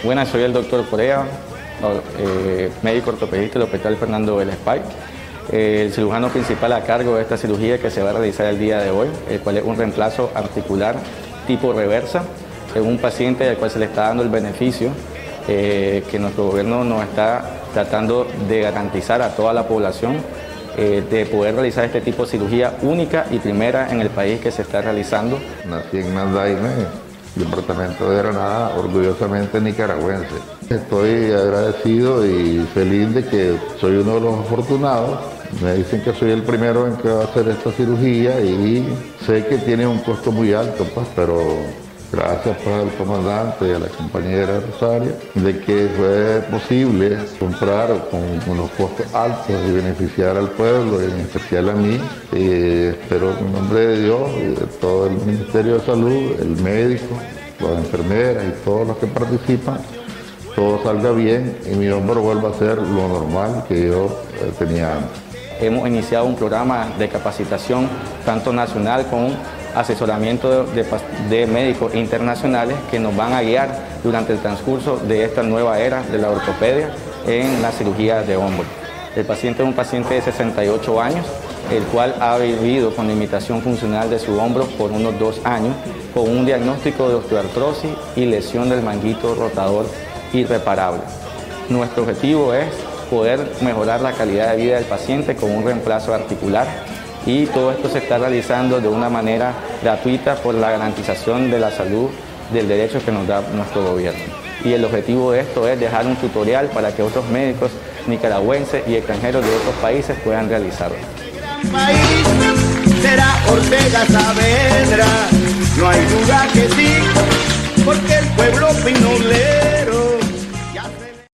Buenas, soy el doctor Corea, médico ortopedista del Hospital Fernando Velespay, el cirujano principal a cargo de esta cirugía que se va a realizar el día de hoy, el cual es un reemplazo articular tipo reversa en un paciente al cual se le está dando el beneficio que nuestro gobierno nos está tratando de garantizar a toda la población de poder realizar este tipo de cirugía única y primera en el país que se está realizando. Nací en Nandaime, departamento de Granada, orgullosamente nicaragüense. Estoy agradecido y feliz de que soy uno de los afortunados. Me dicen que soy el primero en que va a hacer esta cirugía y sé que tiene un costo muy alto, pues, pero gracias pues, al comandante y a la compañera Rosario de que fue posible comprar con unos costos altos y beneficiar al pueblo, y en especial a mí. Espero en nombre de Dios y de todo el Ministerio de Salud, el médico, las enfermeras y todos los que participan, todo salga bien y mi hombro vuelva a ser lo normal que yo tenía antes. Hemos iniciado un programa de capacitación tanto nacional como asesoramiento de médicos internacionales que nos van a guiar durante el transcurso de esta nueva era de la ortopedia en la cirugía de hombro. El paciente es un paciente de 68 años, el cual ha vivido con limitación funcional de su hombro por unos 2 años, con un diagnóstico de osteoartrosis y lesión del manguito rotador irreparable. Nuestro objetivo es poder mejorar la calidad de vida del paciente con un reemplazo articular, y todo esto se está realizando de una manera gratuita por la garantización de la salud del derecho que nos da nuestro gobierno. Y el objetivo de esto es dejar un tutorial para que otros médicos nicaragüenses y extranjeros de otros países puedan realizarlo. Será Ortega, sabe.